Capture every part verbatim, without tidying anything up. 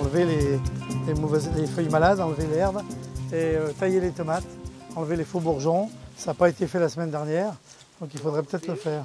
enlever les, les, mauvaises, les feuilles malades, enlever l'herbe et euh, tailler les tomates, enlever les faux bourgeons. Ça n'a pas été fait la semaine dernière, donc il faudrait peut-être le faire.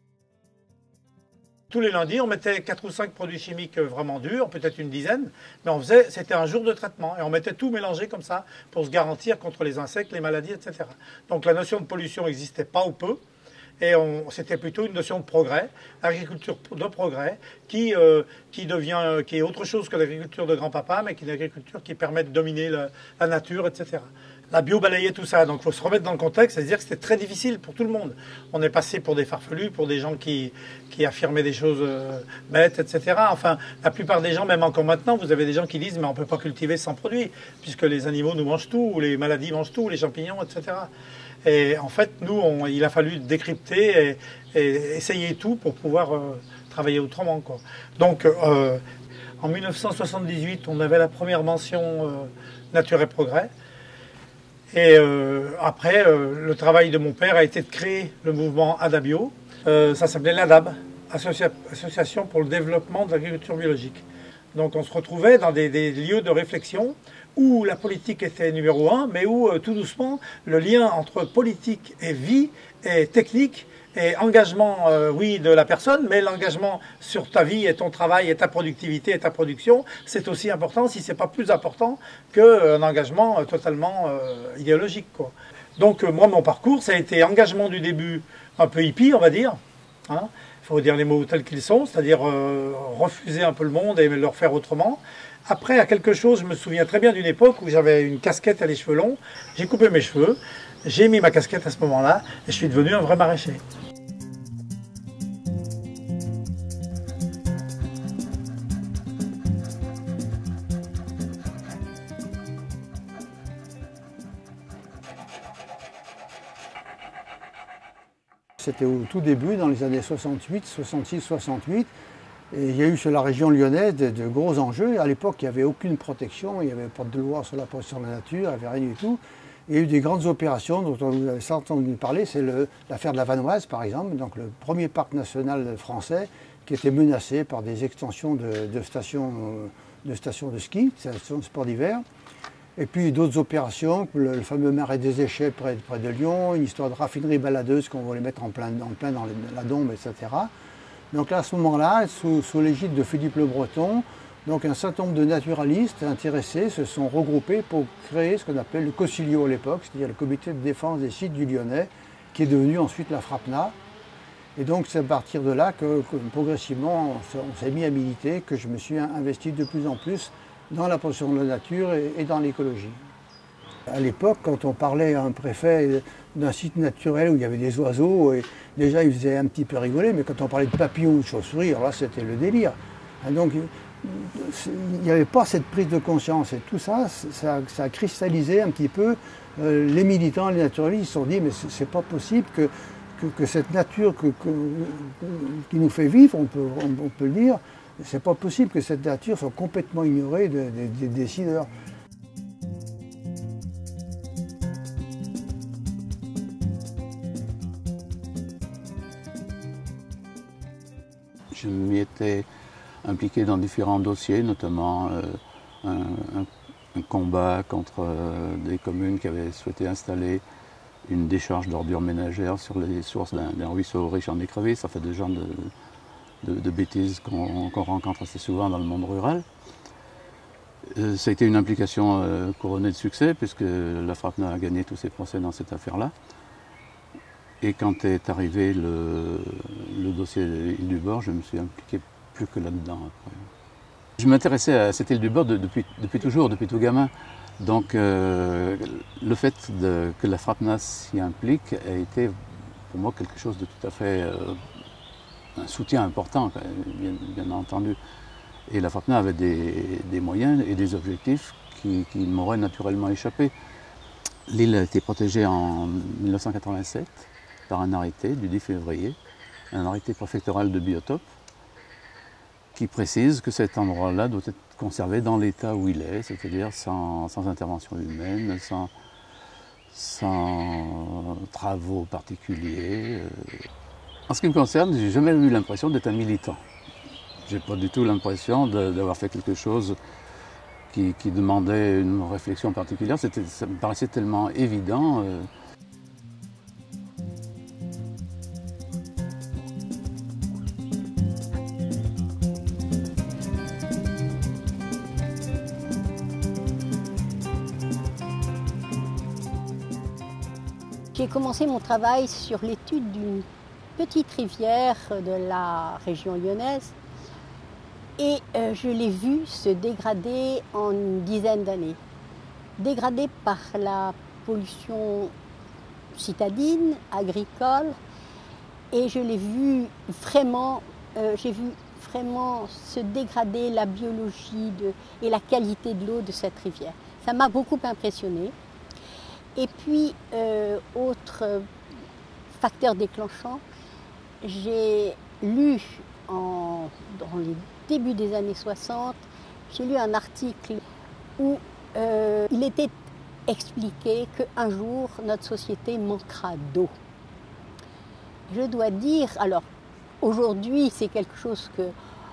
Tous les lundis, on mettait quatre ou cinq produits chimiques vraiment durs, peut-être une dizaine, mais on faisait, c'était un jour de traitement et on mettait tout mélangé comme ça pour se garantir contre les insectes, les maladies, et cetera. Donc la notion de pollution n'existait pas ou peu. Et c'était plutôt une notion de progrès, agriculture de progrès, qui, euh, qui, devient, qui est autre chose que l'agriculture de grand-papa, mais qui est une agriculture qui permet de dominer le, la nature, et cetera. La bio balayait tout ça, donc il faut se remettre dans le contexte, c'est-à-dire que c'était très difficile pour tout le monde. On est passé pour des farfelus, pour des gens qui, qui affirmaient des choses euh, bêtes, et cetera. Enfin, la plupart des gens, même encore maintenant, vous avez des gens qui disent « mais on ne peut pas cultiver sans produits, puisque les animaux nous mangent tout, ou les maladies mangent tout, les champignons, et cetera » Et en fait, nous, on, il a fallu décrypter et, et essayer tout pour pouvoir euh, travailler autrement, quoi. Donc, euh, en mille neuf cent soixante-dix-huit, on avait la première mention euh, Nature et Progrès. Et euh, après, euh, le travail de mon père a été de créer le mouvement Adabio. Euh, ça s'appelait l'Adab, Associa- Association pour le développement de l'agriculture biologique. Donc on se retrouvait dans des, des lieux de réflexion où la politique était numéro un, mais où euh, tout doucement le lien entre politique et vie et technique et engagement, euh, oui, de la personne, mais l'engagement sur ta vie et ton travail et ta productivité et ta production, c'est aussi important, si ce n'est pas plus important qu'un engagement euh, totalement euh, idéologique, quoi. Donc euh, moi, mon parcours, ça a été engagement du début un peu hippie, on va dire, hein. Il faut dire les mots tels qu'ils sont, c'est-à-dire euh, refuser un peu le monde et le refaire autrement. Après, à quelque chose, je me souviens très bien d'une époque où j'avais une casquette à les cheveux longs, j'ai coupé mes cheveux, j'ai mis ma casquette à ce moment-là et je suis devenu un vrai maraîcher. C'était au tout début, dans les années soixante-huit, soixante-six, soixante-huit. Et il y a eu sur la région lyonnaise de, de gros enjeux. À l'époque, il n'y avait aucune protection, il n'y avait pas de loi sur la protection de la nature, il n'y avait rien du tout. Il y a eu des grandes opérations dont vous avez sans entendu parler, c'est l'affaire de la Vanoise par exemple, donc le premier parc national français qui était menacé par des extensions de, de, stations, de stations de ski, de stations de sport d'hiver. Et puis d'autres opérations, le, le fameux marais des Échets près, près de Lyon, une histoire de raffinerie baladeuse qu'on voulait mettre en plein, en plein dans la Dombe, et cetera. Donc là, à ce moment-là, sous, sous l'égide de Philippe Le Breton, donc un certain nombre de naturalistes intéressés se sont regroupés pour créer ce qu'on appelle le COSILIO à l'époque, c'est-à-dire le Comité de défense des sites du Lyonnais, qui est devenu ensuite la FRAPNA. Et donc c'est à partir de là que, que progressivement on s'est mis à militer, que je me suis investi de plus en plus dans la protection de la nature et, et dans l'écologie. À l'époque, quand on parlait à un préfet d'un site naturel où il y avait des oiseaux, et déjà il faisait un petit peu rigoler, mais quand on parlait de papillons ou de chauves-souris, alors là c'était le délire. Donc il n'y avait pas cette prise de conscience et tout ça, ça, ça a cristallisé un petit peu euh, les militants, les naturalistes, ils se sont dit mais c'est pas possible que, que, que cette nature que, que, qui nous fait vivre, on peut, on, on peut le dire, c'est pas possible que cette nature soit complètement ignorée de, de, des décideurs. Je m'y étais impliqué dans différents dossiers, notamment euh, un, un, un combat contre euh, des communes qui avaient souhaité installer une décharge d'ordures ménagères sur les sources d'un ruisseau riche en écrevisses. Ça fait des genres de, de, de bêtises qu'on qu'on rencontre assez souvent dans le monde rural. Euh, ça a été une implication euh, couronnée de succès, puisque la FRAPNA a gagné tous ses procès dans cette affaire-là. Et quand est arrivé le, le dossier Île du Bord, je me suis impliqué plus que là-dedans. Je m'intéressais à cette île du Bord de, depuis, depuis toujours, depuis tout gamin. Donc euh, le fait de, que la FRAPNA s'y implique a été pour moi quelque chose de tout à fait, euh, un soutien important, bien, bien entendu. Et la FRAPNA avait des, des moyens et des objectifs qui, qui m'auraient naturellement échappé. L'île a été protégée en mille neuf cent quatre-vingt-sept par un arrêté du dix février, un arrêté préfectoral de biotope, qui précise que cet endroit-là doit être conservé dans l'état où il est, c'est-à-dire sans, sans intervention humaine, sans, sans travaux particuliers. En ce qui me concerne, j'ai jamais eu l'impression d'être un militant. J'ai pas du tout l'impression d'avoir fait quelque chose qui, qui demandait une réflexion particulière. C'était, ça me paraissait tellement évident. Euh. J'ai commencé mon travail sur l'étude d'une petite rivière de la région lyonnaise et euh, je l'ai vue se dégrader en une dizaine d'années. Dégradée par la pollution citadine, agricole, et je l'ai vue vraiment, euh, j'ai vu vraiment se dégrader la biologie de, et la qualité de l'eau de cette rivière. Ça m'a beaucoup impressionnée. Et puis, euh, autre facteur déclenchant, j'ai lu en, dans les débuts des années soixante, j'ai lu un article où euh, il était expliqué qu'un jour notre société manquera d'eau. Je dois dire, alors aujourd'hui c'est quelque chose que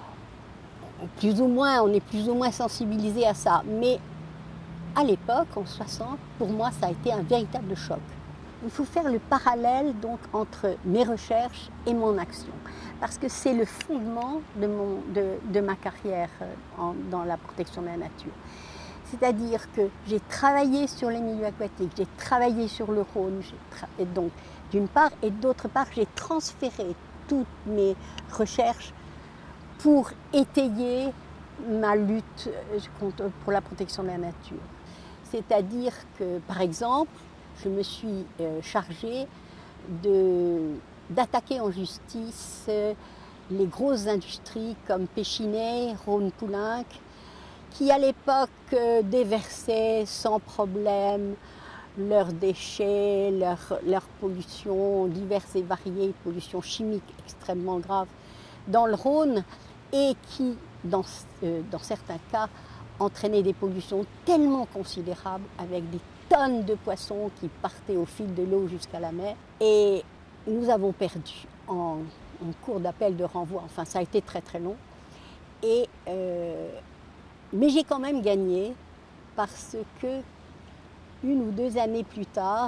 plus ou moins, on est plus ou moins sensibilisé à ça, mais à l'époque, en soixante, pour moi, ça a été un véritable choc. Il faut faire le parallèle donc entre mes recherches et mon action, parce que c'est le fondement de, mon, de, de ma carrière en, dans la protection de la nature. C'est-à-dire que j'ai travaillé sur les milieux aquatiques, j'ai travaillé sur le Rhône, et donc d'une part, et d'autre part, j'ai transféré toutes mes recherches pour étayer ma lutte pour la protection de la nature. C'est-à-dire que, par exemple, je me suis chargée de, d'attaquer en justice les grosses industries comme Péchinet, Rhône-Poulenc, qui à l'époque déversaient sans problème leurs déchets, leurs leur pollution diverses et variées, pollution chimique extrêmement grave dans le Rhône, et qui, dans, euh, dans certains cas, entraînaient des pollutions tellement considérables avec des tonnes de poissons qui partaient au fil de l'eau jusqu'à la mer. Et nous avons perdu en, en cours d'appel de renvoi, enfin ça a été très très long. Et, euh, mais j'ai quand même gagné parce que une ou deux années plus tard,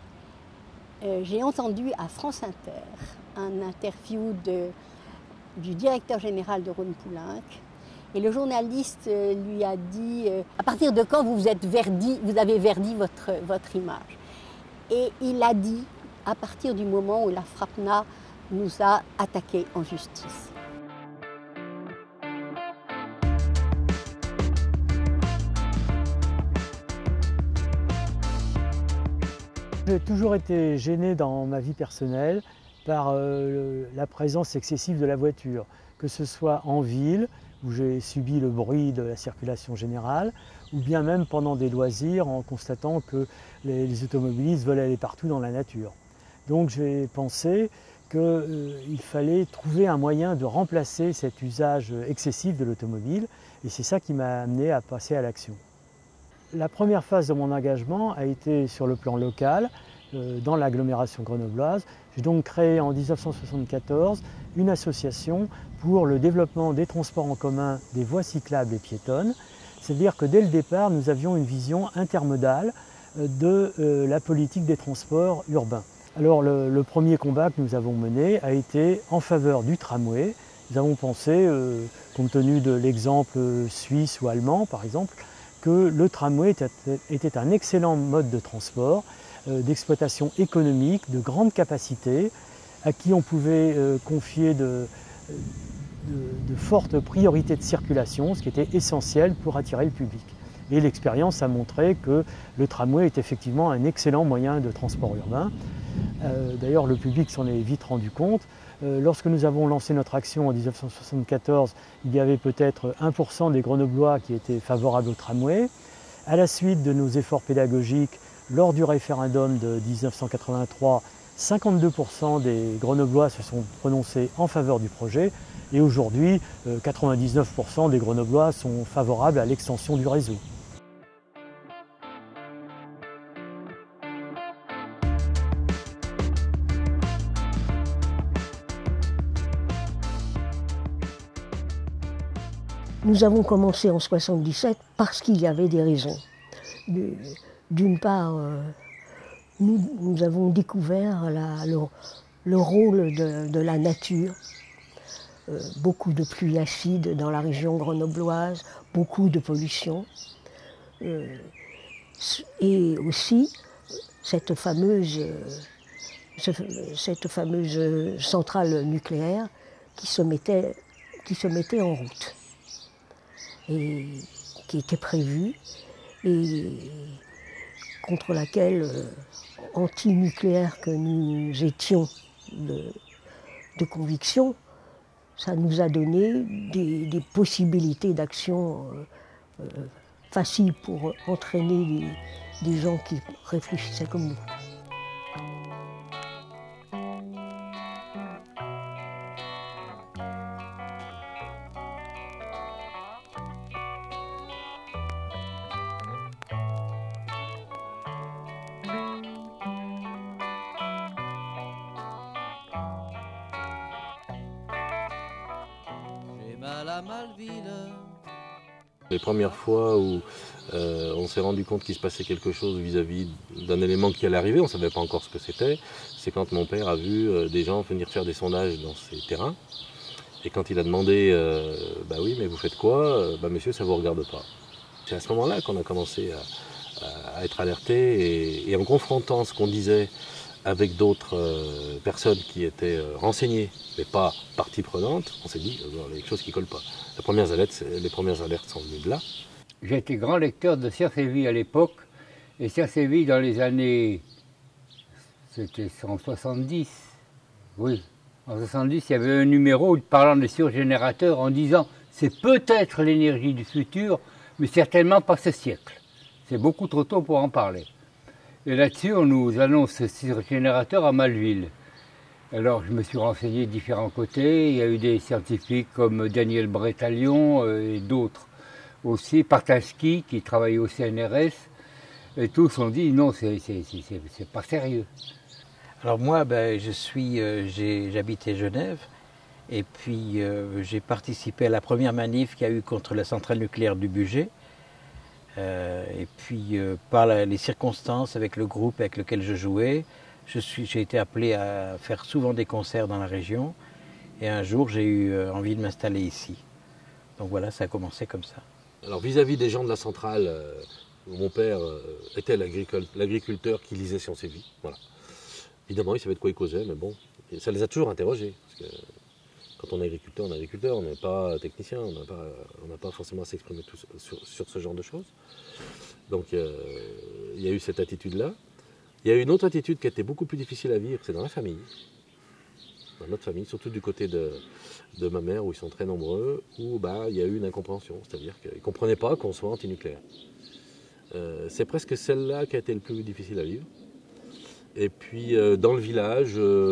euh, j'ai entendu à France Inter un interview de, du directeur général de Rhône-Poulenc. Et le journaliste lui a dit euh, « À partir de quand vous, vous, êtes verdi, vous avez verdi votre, votre image ?» Et il a dit « À partir du moment où la FRAPNA nous a attaqués en justice. » J'ai toujours été gêné dans ma vie personnelle par euh, la présence excessive de la voiture, que ce soit en ville, où j'ai subi le bruit de la circulation générale, ou bien même pendant des loisirs en constatant que les, les automobilistes veulent aller partout dans la nature. Donc j'ai pensé qu'il euh, fallait trouver un moyen de remplacer cet usage excessif de l'automobile, et c'est ça qui m'a amené à passer à l'action. La première phase de mon engagement a été sur le plan local, euh, dans l'agglomération grenobloise. J'ai donc créé en mille neuf cent soixante-quatorze une association pour le développement des transports en commun, des voies cyclables et piétonnes. C'est-à-dire que dès le départ, nous avions une vision intermodale de euh, la politique des transports urbains. Alors le, le premier combat que nous avons mené a été en faveur du tramway. Nous avons pensé, euh, compte tenu de l'exemple suisse ou allemand par exemple, que le tramway était, était un excellent mode de transport, euh, d'exploitation économique, de grande capacité, à qui on pouvait euh, confier de, de, de fortes priorités de circulation, ce qui était essentiel pour attirer le public. Et l'expérience a montré que le tramway est effectivement un excellent moyen de transport urbain. Euh, D'ailleurs, le public s'en est vite rendu compte. Euh, lorsque nous avons lancé notre action en mille neuf cent soixante-quatorze, il y avait peut-être un pour cent des Grenoblois qui étaient favorables au tramway. À la suite de nos efforts pédagogiques, lors du référendum de mille neuf cent quatre-vingt-trois, cinquante-deux pour cent des Grenoblois se sont prononcés en faveur du projet. Et aujourd'hui, euh, quatre-vingt-dix-neuf pour cent des Grenoblois sont favorables à l'extension du réseau. Nous avons commencé en soixante-dix-sept parce qu'il y avait des raisons. D'une part, euh, nous, nous avons découvert la, le, le rôle de, de la nature. Euh, beaucoup de pluie acide dans la région grenobloise, beaucoup de pollution. Euh, et aussi cette fameuse, cette fameuse centrale nucléaire qui se mettait, qui se mettait en route et qui était prévue et contre laquelle, euh, anti-nucléaire que nous étions de, de conviction, ça nous a donné des, des possibilités d'action euh, euh, faciles pour entraîner des, des gens qui réfléchissaient comme nous. Les premières fois où euh, on s'est rendu compte qu'il se passait quelque chose vis-à-vis d'un élément qui allait arriver, on ne savait pas encore ce que c'était, c'est quand mon père a vu euh, des gens venir faire des sondages dans ces terrains. Et quand il a demandé, euh, bah oui, mais vous faites quoi euh, Bah monsieur, ça ne vous regarde pas. C'est à ce moment-là qu'on a commencé à, à être alerté et, et en confrontant ce qu'on disait avec d'autres euh, personnes qui étaient euh, renseignées, mais pas partie prenante, on s'est dit, euh, il y a quelque chose qui ne colle pas. Les premières alertes, les premières alertes sont venues de là. J'ai été grand lecteur de Science et Vie à l'époque, et Science et Vie dans les années, c'était en soixante-dix, oui, en soixante-dix, il y avait un numéro parlant des surgénérateurs en disant c'est peut-être l'énergie du futur, mais certainement pas ce siècle. C'est beaucoup trop tôt pour en parler. Et là-dessus, on nous annonce ce surgénérateur à Malville. Alors, je me suis renseigné de différents côtés. Il y a eu des scientifiques comme Daniel Bretalion euh, et d'autres aussi. Partaski, qui travaillait au C N R S. Et tous ont dit non, c'est pas sérieux. Alors moi, ben, je suis, euh, j'habitais Genève. Et puis, euh, j'ai participé à la première manif qu'il y a eu contre la centrale nucléaire du Bugey. Euh, et puis, euh, par la, les circonstances avec le groupe avec lequel je jouais, j'ai été appelé à faire souvent des concerts dans la région. Et un jour, j'ai eu euh, envie de m'installer ici. Donc voilà, ça a commencé comme ça. Alors vis-à-vis des gens de la centrale, euh, mon père euh, était l'agriculteur qui lisait Science et Vie. Voilà. Évidemment, il savait de quoi il causait, mais bon, ça les a toujours interrogés. Parce que quand on est agriculteur, on est agriculteur, on n'est pas technicien, on n'a pas, on n'a pas forcément à s'exprimer sur, sur ce genre de choses. Donc euh, il y a eu cette attitude-là. Il y a eu une autre attitude qui a été beaucoup plus difficile à vivre, c'est dans la famille. Dans notre famille, surtout du côté de, de ma mère, où ils sont très nombreux, où bah, il y a eu une incompréhension, c'est-à-dire qu'ils ne comprenaient pas qu'on soit antinucléaire. Euh, c'est presque celle-là qui a été le plus difficile à vivre. Et puis euh, dans le village,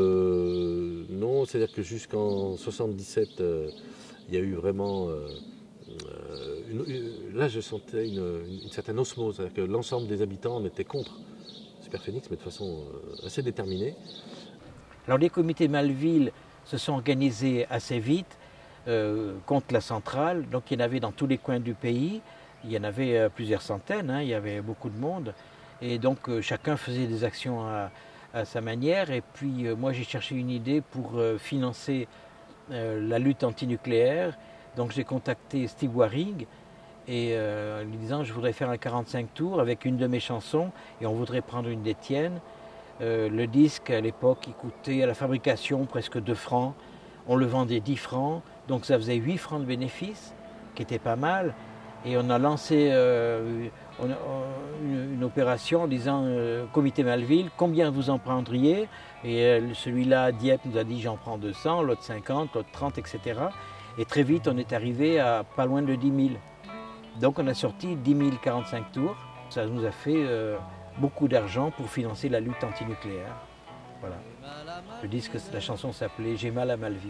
euh, non, c'est-à-dire que jusqu'en soixante-dix-sept, euh, il y a eu vraiment... Euh, euh, une, une, là, je sentais une, une certaine osmose, c'est-à-dire que l'ensemble des habitants en étaient contre Superphénix, mais de façon euh, assez déterminée. Alors les comités Malville se sont organisés assez vite euh, contre la centrale, donc il y en avait dans tous les coins du pays, il y en avait euh, plusieurs centaines, hein, il y avait beaucoup de monde. Et donc euh, chacun faisait des actions à, à sa manière. Et puis euh, moi j'ai cherché une idée pour euh, financer euh, la lutte antinucléaire. Donc j'ai contacté Steve Waring et euh, lui disant je voudrais faire un quarante-cinq tours avec une de mes chansons et on voudrait prendre une des tiennes. Euh, le disque à l'époque il coûtait à la fabrication presque deux francs. On le vendait dix francs, donc ça faisait huit francs de bénéfice, qui était pas mal. Et on a lancé euh, on, on, une, une opération en disant euh, comité Malville, combien vous en prendriez? Et euh, celui-là, Dieppe, nous a dit j'en prends deux cents, l'autre cinquante, l'autre trente, et cetera. Et très vite, on est arrivé à pas loin de dix mille. Donc on a sorti dix mille quarante-cinq tours. Ça nous a fait euh, beaucoup d'argent pour financer la lutte antinucléaire. Voilà. Le disque, la chanson s'appelait J'ai mal à Malville.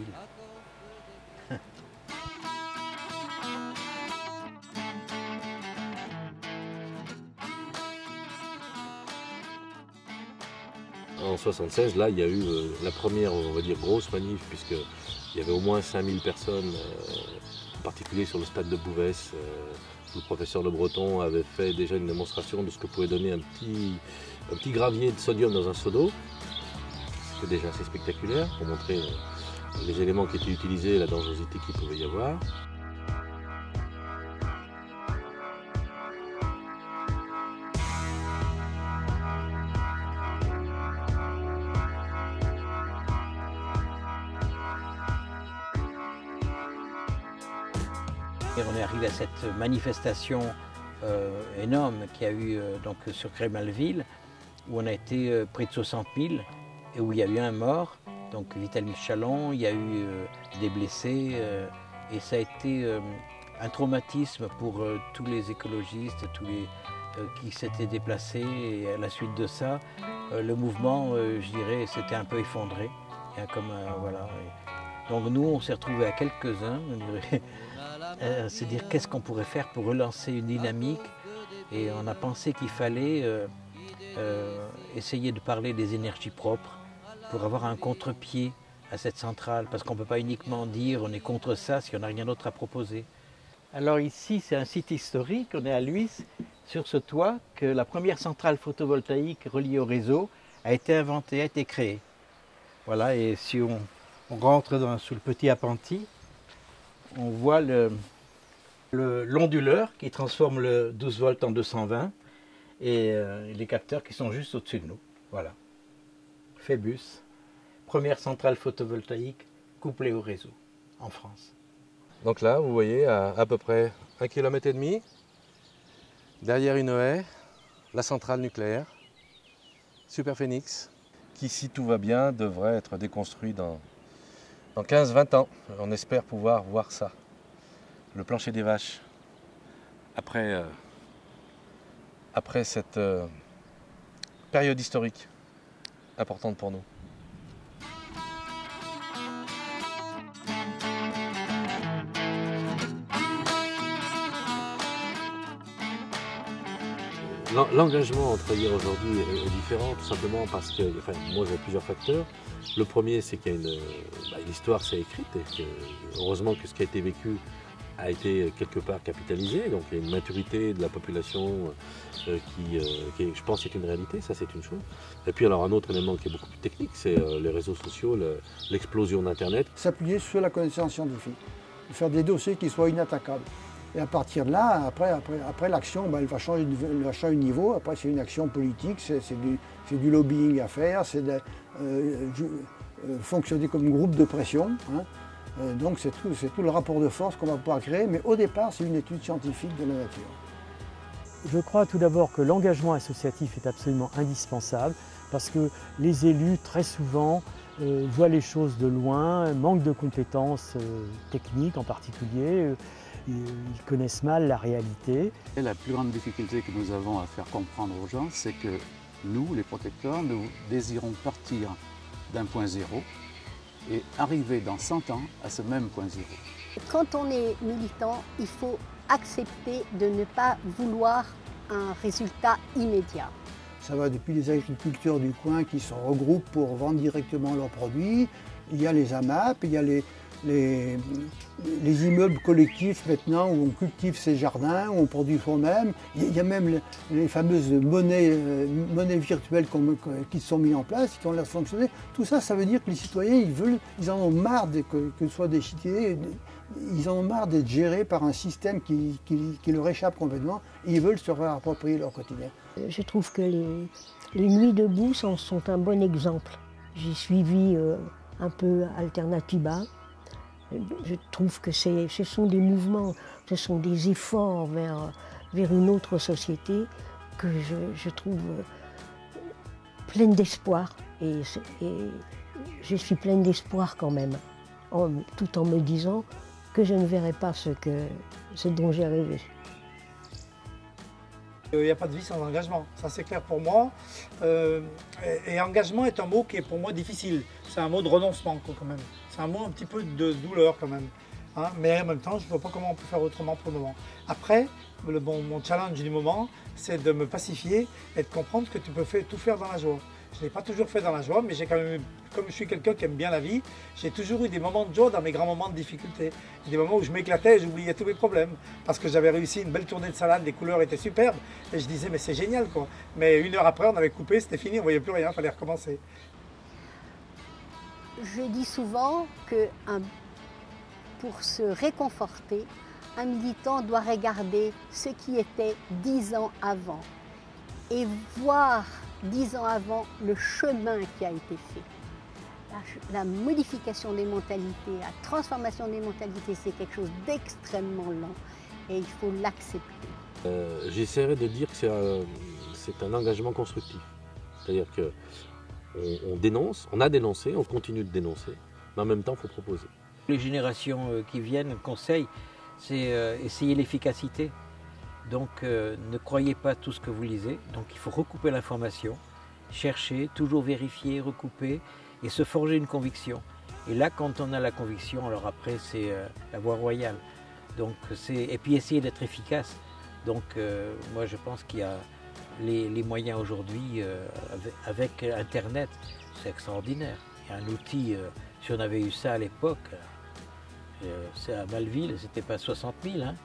En soixante-seize, là, il y a eu euh, la première, on va dire, grosse manif, puisqu'il y avait au moins cinq mille personnes euh, particulier sur le stade de Bouvès, euh, où le professeur Le Breton avait fait déjà une démonstration de ce que pouvait donner un petit, un petit gravier de sodium dans un seau d'eau. C'était déjà assez spectaculaire pour montrer euh, les éléments qui étaient utilisés et la dangerosité qu'il pouvait y avoir. Et on est arrivé à cette manifestation euh, énorme qu'il y a eu euh, donc, sur Grémalville, où on a été euh, près de soixante mille et où il y a eu un mort, donc Vital Michalon, il y a eu euh, des blessés euh, et ça a été euh, un traumatisme pour euh, tous les écologistes, tous les euh, qui s'étaient déplacés, et à la suite de ça, euh, le mouvement, euh, je dirais, s'était un peu effondré. Et, comme, euh, voilà. Et donc nous, on s'est retrouvés à quelques-uns, on dirait, Euh, c'est dire qu'est-ce qu'on pourrait faire pour relancer une dynamique, et on a pensé qu'il fallait euh, euh, essayer de parler des énergies propres pour avoir un contre-pied à cette centrale, parce qu'on ne peut pas uniquement dire on est contre ça si on n'a rien d'autre à proposer. Alors ici c'est un site historique, on est à Luis, sur ce toit que la première centrale photovoltaïque reliée au réseau a été inventée, a été créée. Voilà, et si on, on rentre dans, sous le petit appentis, on voit le, le, l'onduleur qui transforme le douze volts en deux cent vingt et euh, les capteurs qui sont juste au-dessus de nous. Voilà. Phébus, première centrale photovoltaïque couplée au réseau en France. Donc là, vous voyez, à à peu près un kilomètre et demi, derrière une haie, la centrale nucléaire, Superphénix, qui, si tout va bien, devrait être déconstruit dans Dans quinze vingt ans. On espère pouvoir voir ça. Le plancher des vaches. Après, euh, après cette euh, période historique importante pour nous. L'engagement entre hier et aujourd'hui est différent, tout simplement parce que, enfin, moi, je vois plusieurs facteurs. Le premier, c'est qu'il y a une, bah, l'histoire s'est écrite et que, heureusement que ce qui a été vécu a été quelque part capitalisé. Donc il y a une maturité de la population euh, qui, euh, qui est, je pense, est une réalité, ça c'est une chose. Et puis alors un autre élément qui est beaucoup plus technique, c'est euh, les réseaux sociaux, le, l'explosion d'Internet. S'appuyer sur la connaissance scientifique, faire des dossiers qui soient inattaquables. Et à partir de là, après, après, après l'action, ben, elle, va changer de, elle va changer de niveau. Après, c'est une action politique, c'est, c'est, du, c'est du lobbying à faire, c'est de euh, euh, fonctionner comme groupe de pression. Hein. Euh, donc c'est tout, c'est tout le rapport de force qu'on va pouvoir créer. Mais au départ, c'est une étude scientifique de la nature. Je crois tout d'abord que l'engagement associatif est absolument indispensable parce que les élus, très souvent, euh, voient les choses de loin, manquent de compétences euh, techniques en particulier. Euh, Ils connaissent mal la réalité. Et la plus grande difficulté que nous avons à faire comprendre aux gens, c'est que nous, les protecteurs, nous désirons partir d'un point zéro et arriver dans cent ans à ce même point zéro. Quand on est militant, il faut accepter de ne pas vouloir un résultat immédiat. Ça va depuis les agriculteurs du coin qui se regroupent pour vendre directement leurs produits. Il y a les A M A P, il y a les, les, les immeubles collectifs maintenant où on cultive ses jardins, où on produit soi-même. Il y a même les, les fameuses monnaies, euh, monnaies virtuelles qui sont mises en place, qui ont l'air de fonctionner. Tout ça, ça veut dire que les citoyens, ils, veulent, ils en ont marre de, que, que ce soit des citoyens, ils en ont marre d'être gérés par un système qui, qui, qui leur échappe complètement et ils veulent se réapproprier leur quotidien. Je trouve que les, les Nuits debout sont, sont un bon exemple. J'ai suivi euh, un peu Alternativa. Je trouve que c'est, ce sont des mouvements, ce sont des efforts vers, vers une autre société que je, je trouve pleine d'espoir. Et, et je suis pleine d'espoir quand même, en, tout en me disant que je ne verrai pas ce, que, ce dont j'ai rêvé. Il n'y a pas de vie sans engagement, ça c'est clair pour moi. Euh, et, et engagement est un mot qui est pour moi difficile. C'est un mot de renoncement quand même. C'est un mot un petit peu de douleur quand même. Hein, mais en même temps, je ne vois pas comment on peut faire autrement pour le moment. Après, le, bon, mon challenge du moment, c'est de me pacifier et de comprendre que tu peux faire, tout faire dans la joie. Je ne l'ai pas toujours fait dans la joie, mais j'ai quand même eu, comme je suis quelqu'un qui aime bien la vie, j'ai toujours eu des moments de joie dans mes grands moments de difficulté. Des moments où je m'éclatais et j'oubliais tous mes problèmes. Parce que j'avais réussi une belle tournée de salade, les couleurs étaient superbes. Et je disais, mais c'est génial quoi. Mais une heure après, on avait coupé, c'était fini, on ne voyait plus rien, il fallait recommencer. Je dis souvent que un, pour se réconforter, un militant doit regarder ce qui était dix ans avant et voir dix ans avant le chemin qui a été fait. La, la modification des mentalités, la transformation des mentalités, c'est quelque chose d'extrêmement lent et il faut l'accepter. Euh, J'essaierai de dire que c'est un, c'est un engagement constructif. C'est-à-dire que on, on dénonce, on a dénoncé, on continue de dénoncer, mais en même temps, il faut proposer. Les générations qui viennent, le conseil, c'est euh, essayer l'efficacité. Donc euh, ne croyez pas tout ce que vous lisez. Donc il faut recouper l'information, chercher, toujours vérifier, recouper et se forger une conviction. Et là, quand on a la conviction, alors après c'est euh, la voie royale. Donc c'est et puis essayer d'être efficace. Donc euh, moi je pense qu'il y a les, les moyens aujourd'hui euh, avec, avec Internet, c'est extraordinaire. Il y a un outil. Euh, si on avait eu ça à l'époque. Euh, c'est à Malville, c'était pas soixante mille, hein.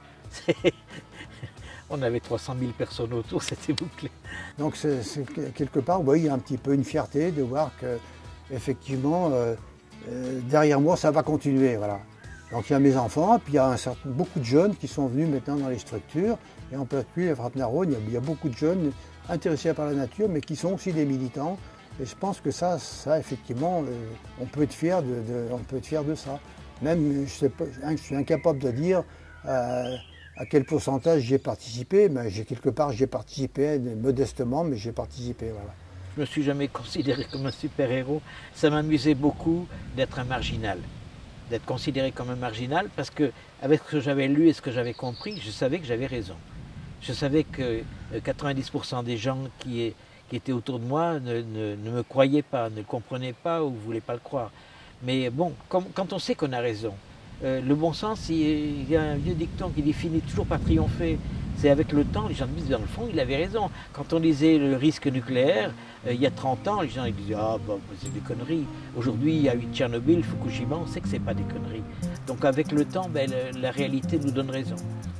On avait trois cent mille personnes autour, c'était bouclé. Donc c'est, c'est, quelque part, oui, il y a un petit peu une fierté de voir que effectivement euh, euh, derrière moi ça va continuer. Voilà. Donc il y a mes enfants, puis il y a un certain, beaucoup de jeunes qui sont venus maintenant dans les structures. Et en particulier à Frappes-Narrone, il, il y a beaucoup de jeunes intéressés par la nature, mais qui sont aussi des militants. Et je pense que ça, ça effectivement, euh, on peut être fier de, de, on peut être fier de ça. Même, je, sais pas, je suis incapable de dire euh, à quel pourcentage j'ai participé, mais j'ai quelque part j'ai participé modestement, mais j'ai participé. Voilà. Je ne me suis jamais considéré comme un super-héros. Ça m'amusait beaucoup d'être un marginal, d'être considéré comme un marginal, parce que avec ce que j'avais lu et ce que j'avais compris, je savais que j'avais raison. Je savais que quatre-vingt-dix pour cent des gens qui, qui étaient autour de moi ne, ne, ne me croyaient pas, ne comprenaient pas ou ne voulaient pas le croire. Mais bon, comme, quand on sait qu'on a raison, euh, le bon sens, il, il y a un vieux dicton qui dit « finit toujours par triompher ». C'est avec le temps, les gens disent dans le fond, il avait raison. Quand on disait le risque nucléaire, euh, il y a trente ans, les gens ils disaient « ah, bah, c'est des conneries ». Aujourd'hui, il y a eu Tchernobyl, Fukushima, on sait que ce n'est pas des conneries. Donc avec le temps, ben, le, la réalité nous donne raison.